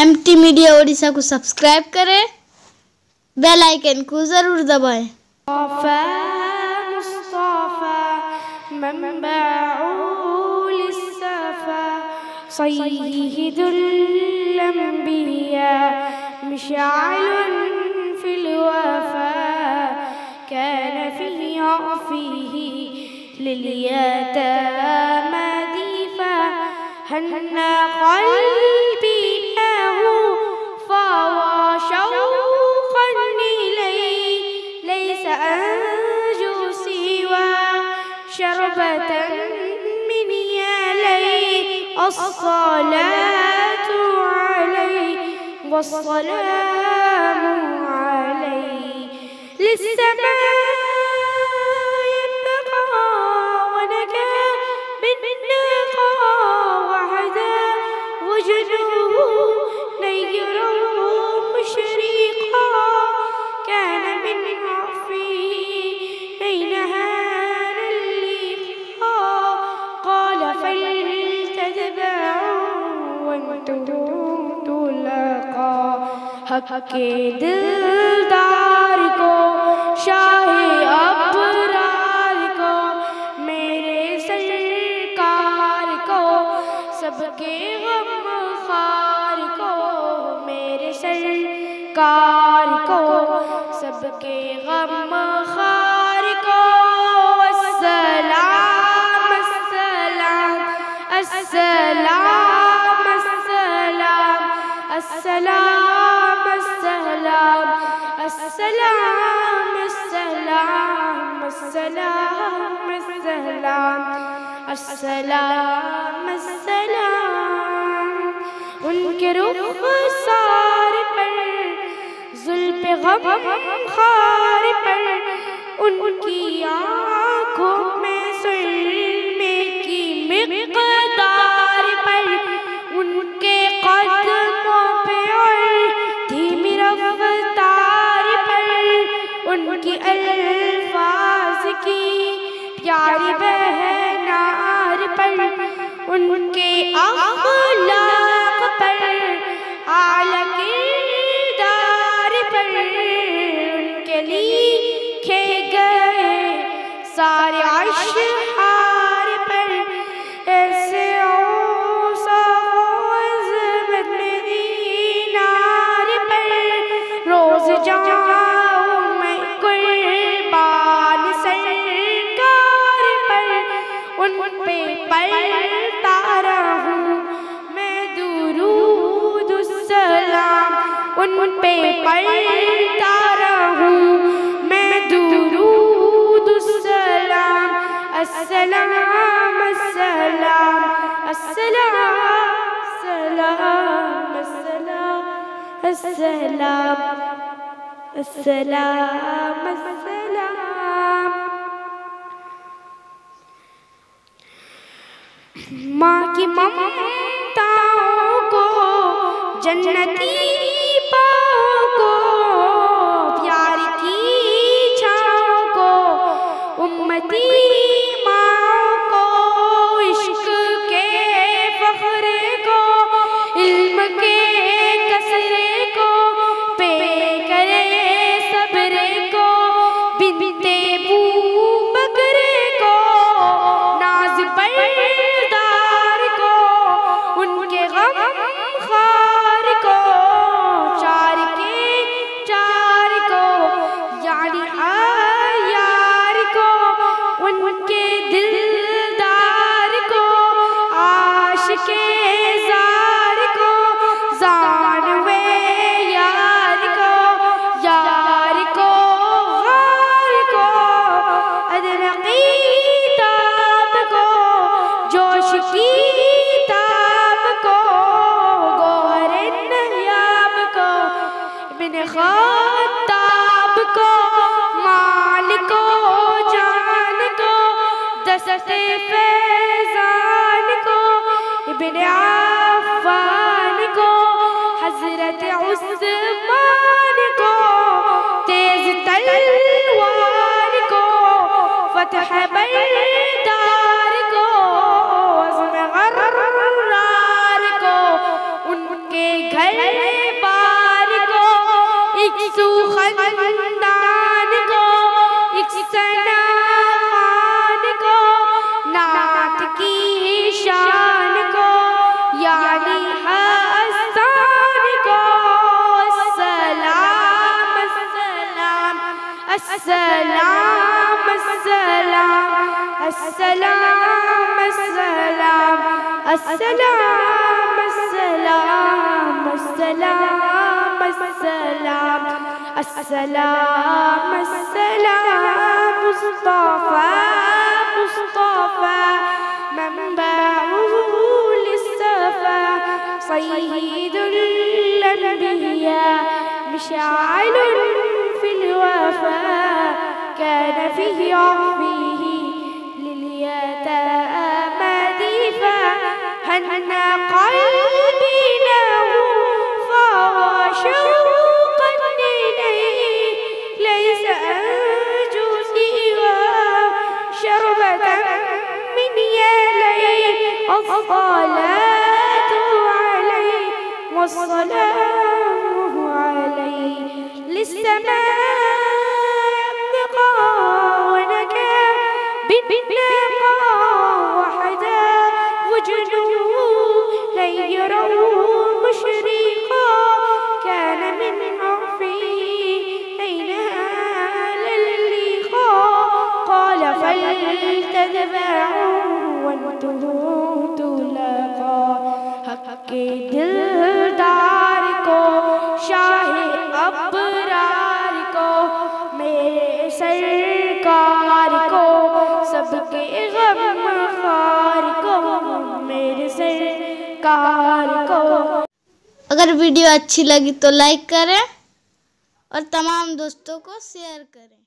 MT media Odisha को subscribe करें, bell icon को ज़रूर दबाएं। हन्ना क़ल्बी लहू फ़वा शौक़न इलैहि लैसा अंजू सिवा शरबतन मिन यलैहि अस्सलातु अलैहि वस्सलामु अलैहि लिस्समाइ यब्qa वनका बिन्नका वहदा वजनुहु नय्यरा मुशरिqa कान मिन आफ़िहि नहार लिqa क़ाल फल्ततबअू वन्तुम तुलक़ा। हक़ के दिलदार को, शाहे अबरार को, मेरे सरकार को, सबके गमख़ार को, मेरे सरकार को, सबके गमख़ार को। अस्सलाम अस्सलाम अस्सलाम अस्सलाम अस्सलाम अस्सलाम अस्सलाम अस्सलाम अस्सलाम अस्सलाम अस्सलाम। उनके रुख़सार पर, ज़ुल्फ़े ग़मख़ार पर, उनकी आँखों में सुरमे की मिक़दार पर, उनके कदमों पे और धीमी रफ़्तार पर, उनकी अल्फाज़ की प्यारी बहनार पर, उनके अख़लाक़ पर, आला किरदार पर, उनके लिखे गए सारे अशआर पर, ऐसे औसाफ़ में दीनार पर, रोज़ जाऊँ मैं कुर्बान सरकार पर, उन पे पढ़ता रहूँ मैं दुरूद सलाम, उन पे पढ़ता रहूँ मैं दुरूद सलाम। अस्सलाम अस्सलाम अस्सलाम सलाम अस्सलाम अस्सलाम अस्सलाम अस्सलाम। माँ की ममताओं को, जन्नती पाँव को, प्यार की छाँव को, उम्मती माँ को, इश्क के फ़ख्रे को, इल्म के कसरे को, पे करे सबरे को, बिनते बू बकरे को, नाज़ परदार को, उनके गमख़ार को, चार के चार को, यानी यार को, उनके दिलदार को, आशिक़े ज़ार को, ज़ानवे यार को, यार को ग़ार को, अदरक़ी ताब को, जोश की ताब को, गोहरे नयाब को, इब्न ख़त्ताब को, माल को, जान को, दस्ते फैज़ान को, इब्न अफ़्फ़ान को, हज़रत उस्मान को, तेज़ तलवार को, फ़तह बरदार को, अज़्म ग़र्रार को, उनके घर अस्सलाम अस्सलाम अस्सलाम अस्सलाम अस्सलाम अस्सलाम अस्सलाम अस्सलाम अस्सलाम अस्सलाम मुस्तफा मुस्तफा منبعه للصفا سيد الأنبياء مشعل في الوفاء كان فيه عفيه لليتامى دفاع هنى قلبي له فهو شوقا إليه ليس أرجو سوى شربة من ياليه الصلاة عليه والسلام عليه للسماء ابتقى ونكى بالنقى وحدا وجنه لن يروا مشرقا كان من عرفه أين هال اللقاء قال فلتتبعوا وانتهوا تلاقا حق دلدار کو شاہ ابرار کو میرے سرکار کو سب کے غم خار کو मेरे सरकार को। अगर वीडियो अच्छी लगी तो लाइक करें और तमाम दोस्तों को शेयर करें।